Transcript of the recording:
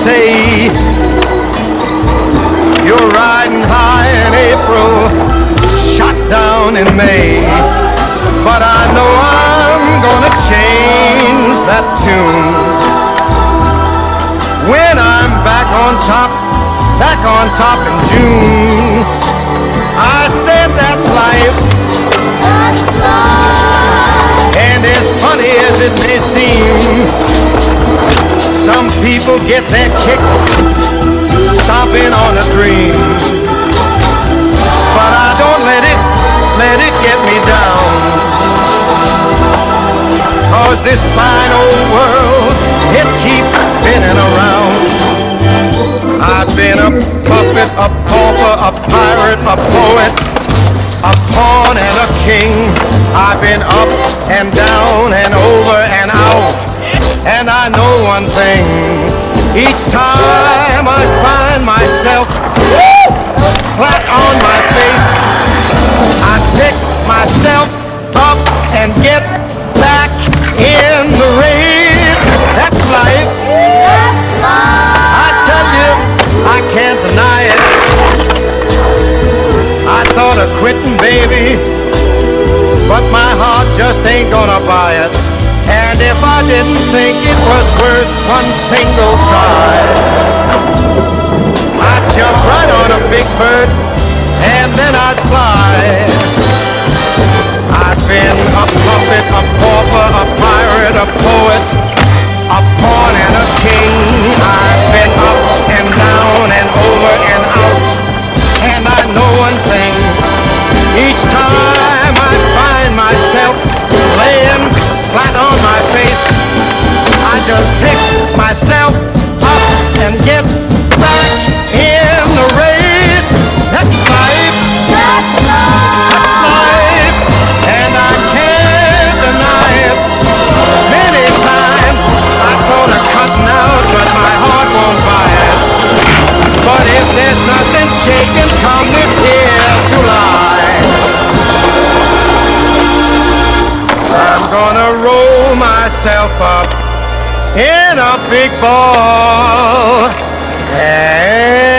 say you're riding high in April, shot down in May. But I know I'm gonna change that tune when I'm back on top in June. I said that's life. That's life. And as funny as it may seem, some people get their kicks stomping on a dream. But I don't let it get me down. 'Cause this fine old world, it keeps spinning around. I've been a puppet, a pauper, a pirate, a poet, a pawn and a king. I've been up and down and over and out. And I know one thing, each time I find myself flat on my face, I pick myself up and get back in the race. That's life. That's life. I tell you, I can't deny it. I thought of quitting, baby, but my heart just ain't gonna buy it. And if I didn't think it was worth one single try, I'd jump right on a big bird and then I'd fly. I've been a puppet, a pauper, a pirate, a poet, a pawn and a king. I've been up and down and over and out. And I know one thing, each time I find myself laying flat on my face, I just pick myself up and get back in the race. That's life. That's life. That's life. And I can't deny it. Many times I thought of cutting out, but my heart won't buy it. But if there's nothing shaking come this here July, I'm gonna roll myself up in a big ball and